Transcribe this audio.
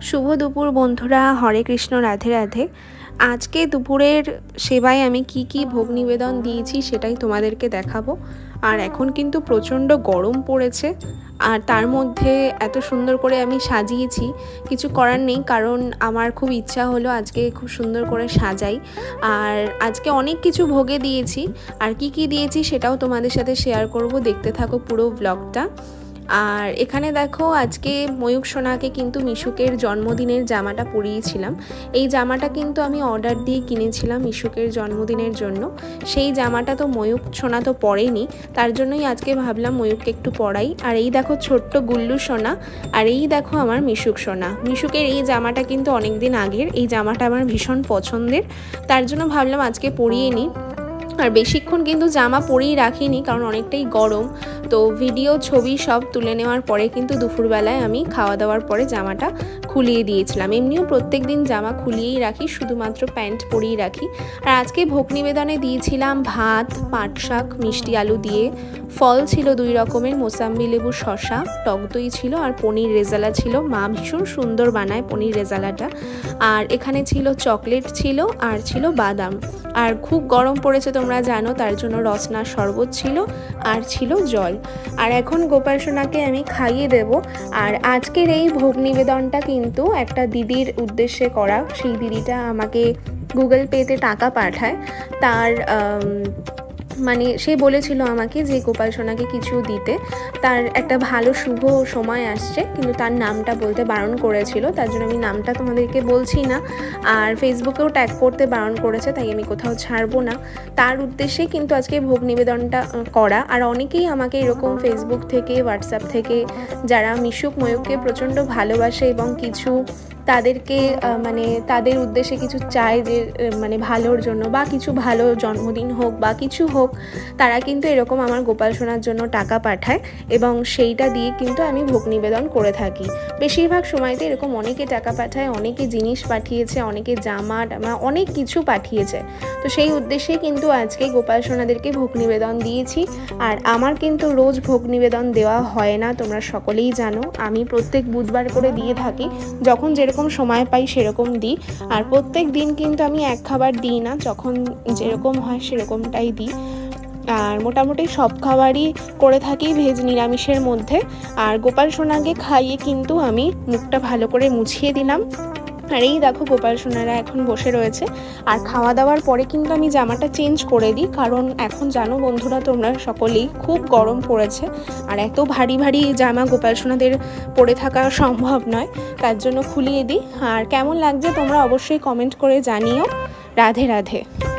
শুভ দুপুর বন্ধুরা, হরে কৃষ্ণ, রাধে রাধে। আজকে দুপুরের সেবায় আমি কি ভোগ নিবেদন দিয়েছি সেটাই তোমাদেরকে দেখাবো। আর এখন কিন্তু প্রচণ্ড গরম পড়েছে, আর তার মধ্যে এত সুন্দর করে আমি সাজিয়েছি। কিছু করার নেই, কারণ আমার খুব ইচ্ছা হলো আজকে খুব সুন্দর করে সাজাই। আর আজকে অনেক কিছু ভোগে দিয়েছি, আর কি দিয়েছি সেটাও তোমাদের সাথে শেয়ার করব। দেখতে থাকো পুরো ব্লগটা। আর এখানে দেখো, আজকে ময়ূক সোনাকে কিন্তু মিশুকের জন্মদিনের জামাটা পরিয়েছিলাম। এই জামাটা কিন্তু আমি অর্ডার দিয়ে কিনেছিলাম মিশুকের জন্মদিনের জন্য। সেই জামাটা তো ময়ূক সোনা তো পরেনি, তার জন্যই আজকে ভাবলাম ময়ূককে একটু পরাই। আর এই দেখো ছোট্ট গুল্লু সোনা, আর এই দেখো আমার মিশুক সোনা। মিশুকের এই জামাটা কিন্তু অনেক দিন আগের, এই জামাটা আমার ভীষণ পছন্দের, তার জন্য ভাবলাম আজকে পরিয়ে নিই। আর বেশিক্ষণ কিন্তু জামা পরেই রাখিনি, কারণ অনেকটাই গরম। তো ভিডিও ছবি সব তুলে নেওয়ার পরে কিন্তু দুপুরবেলায় আমি খাওয়া দাওয়ার পরে জামাটা খুলিয়ে দিয়েছিলাম। এমনিও প্রত্যেক দিন জামা খুলিয়েই রাখি, শুধুমাত্র প্যান্ট পরেই রাখি। আর আজকে ভোগ নিবেদনে দিয়েছিলাম ভাত, পাট শাক, মিষ্টি আলু দিয়ে। ফল ছিল 2 রকমের, মোসাম্বি লেবু, শশা, টক দই ছিল, আর পনির রেজালা ছিল। মা ভীষণ সুন্দর বানায় পনির রেজালাটা। আর এখানে ছিল চকলেট ছিল, আর ছিল বাদাম। আর খুব গরম পড়েছে তোমরা জানো, তার জন্য রসনার শরবত ছিল, আর ছিল জল। আর এখন গোপাল সোনাকে আমি খাইয়ে দেব। আর আজকের এই ভোগ নিবেদনটা কিন্তু একটা দিদির উদ্দেশ্যে করা। সেই দিদিটা আমাকে গুগল পেতে টাকা পাঠায়। তার মানে সে বলেছিল আমাকে যে গোপাল সোনাকে কিছু দিতে। তার একটা ভালো শুভ সময় আসছে, কিন্তু তার নামটা বলতে বারণ করেছিল, তার জন্য আমি নামটা তোমাদেরকে বলছি না। আর ফেসবুকেও ট্যাগ করতে বারণ করেছে, তাই আমি কোথাও ছাড়বো না। তার উদ্দেশ্যে কিন্তু আজকে ভোগ নিবেদনটা করা। আর অনেকেই আমাকে এরকম ফেসবুক থেকে, হোয়াটসঅ্যাপ থেকে, যারা মিশুক ময়ূককে প্রচণ্ড ভালোবাসে এবং কিছু তাদেরকে মানে তাদের উদ্দেশ্যে কিছু চায়, যে মানে ভালোর জন্য বা কিছু ভালো জন্মদিন হোক বা কিছু হোক, তারা কিন্তু এরকম আমার গোপাল সোনার জন্য টাকা পাঠায়, এবং সেইটা দিয়ে কিন্তু আমি ভোগ নিবেদন করে থাকি। বেশিরভাগ সময়তে এরকম অনেকে টাকা পাঠায়, অনেকে জিনিস পাঠিয়েছে, অনেকে জামা টামা অনেক কিছু পাঠিয়েছে। তো সেই উদ্দেশ্যে কিন্তু আজকে গোপাল সোনাদেরকে ভোগ নিবেদন দিয়েছি। আর আমার কিন্তু রোজ ভোগ নিবেদন দেওয়া হয় না, তোমরা সকলেই জানো। আমি প্রত্যেক বুধবার করে দিয়ে থাকি, যখন যেরকম সময় পাই সেরকম দিই। আর প্রত্যেক দিন কিন্তু আমি এক খাবার দিই না, যখন যেরকম হয় সেরকমটাই দিই। আর মোটামুটি সব খাবারই করে থাকি ভেজ নিরামিষের মধ্যে। আর গোপাল সোনাকে খাইয়ে কিন্তু আমি মুখটা ভালো করে মুছিয়ে দিলাম। আর এই দেখো গোপাল সোনারা এখন বসে রয়েছে। আর খাওয়া দাওয়ার পরে কিন্তু আমি জামাটা চেঞ্জ করে দিই, কারণ এখন জানো বন্ধুরা তোমরা সকলেই, খুব গরম পড়েছে। আর এত ভারী ভারী জামা গোপাল সোনাদের পরে থাকা সম্ভব নয়, তার জন্য খুলিয়ে দিই। আর কেমন লাগছে তোমরা অবশ্যই কমেন্ট করে জানিও। রাধে রাধে।